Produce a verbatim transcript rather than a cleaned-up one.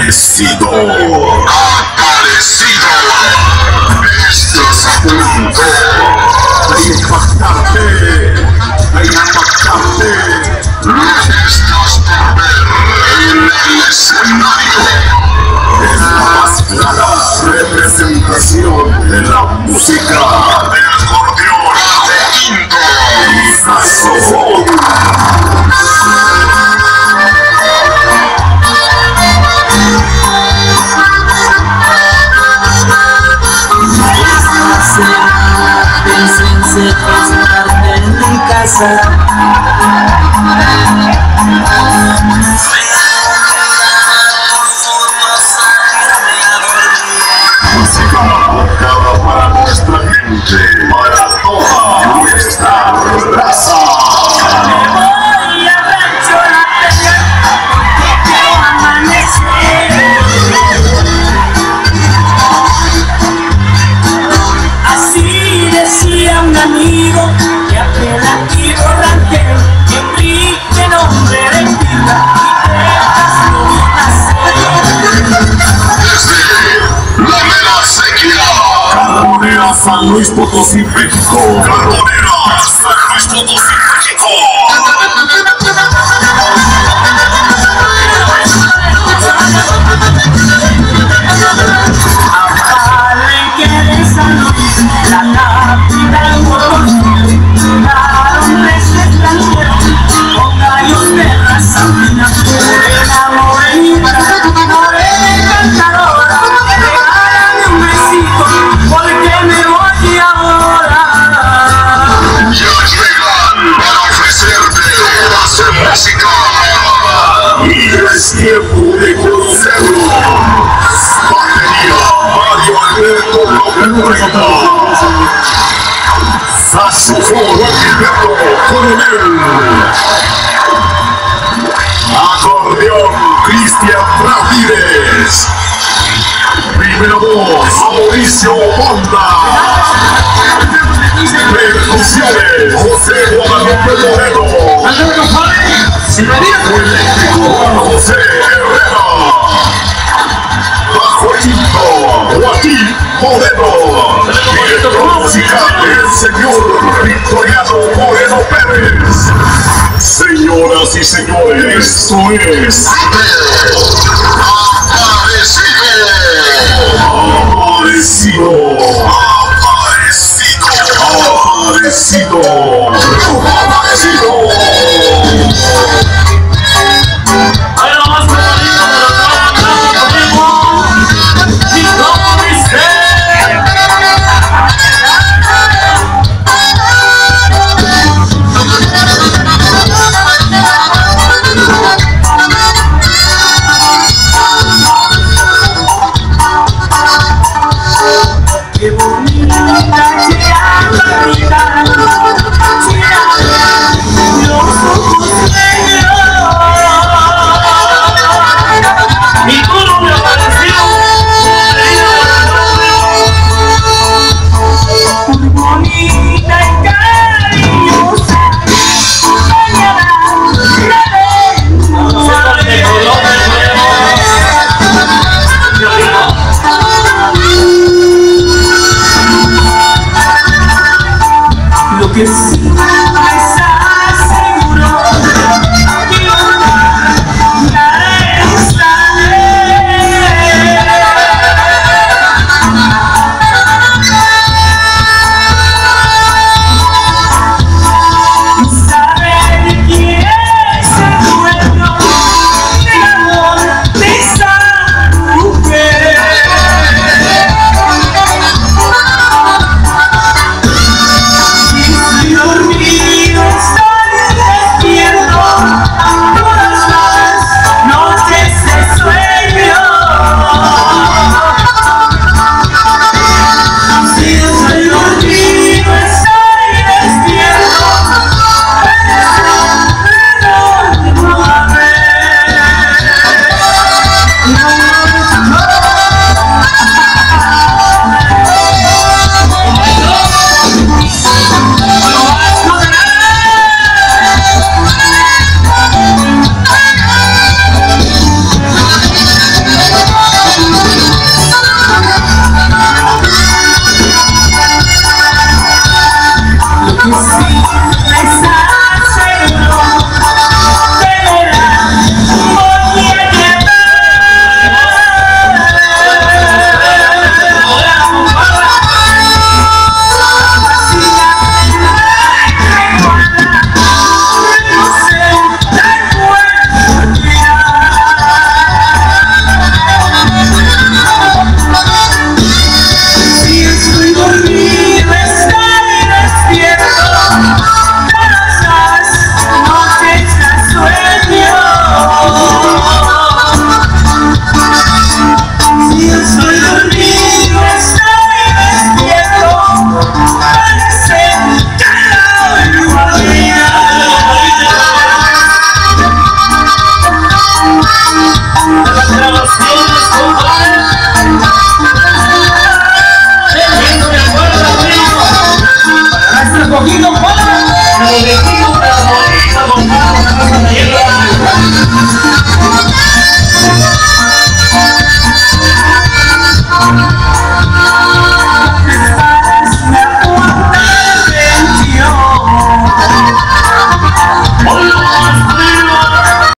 aparecido. Aparecido. Estás a punto de impactarte, de impactarte. Estás por ver en el escenario. Es la más clara representación de la música del acordeón de quinto y saxofón. Pensé presentarte en mi casa. Música marcada para nuestra gente, para toda nuestra raza. Me voy a rancho la pelea porque quiero amanecer. Así decía un amigo que apelativo ranquero, que Enrique nombre de vida y dejas no nacer. La Mera Sequía, Carbonera San Luis Potosí, México. Carbonera San Luis Potosí, México. Palenque de San Luis, la capital Potosí, llegaron tres extranjeros con gallos de raza fina, morena, morenita, morena cantadora, regálame un besito porque me voy ahora. Ya llegan para ofrecerte hacer música y es tiempo de conocerlos. Batería Mario Alberto López Reyes. Saxofón Gilberto Coronel. Acordeón Cristian Ramírez. Primera voz Mauricio Banda. Percusiones José Guadalupe Moreno. Eléctrico José Herrera. Bajo quinto Joaquín Moreno. Director musical el señor Victoriano Moreno Pérez. Señoras y señores, esto es Aparecido. Aparecido. Aparecido. Aparecido. Aparecido. Qué bonita chiaparita, chiaparita, los ojos negros. Mi culo me apareció, muy bonita y cariñosa, mañana lo que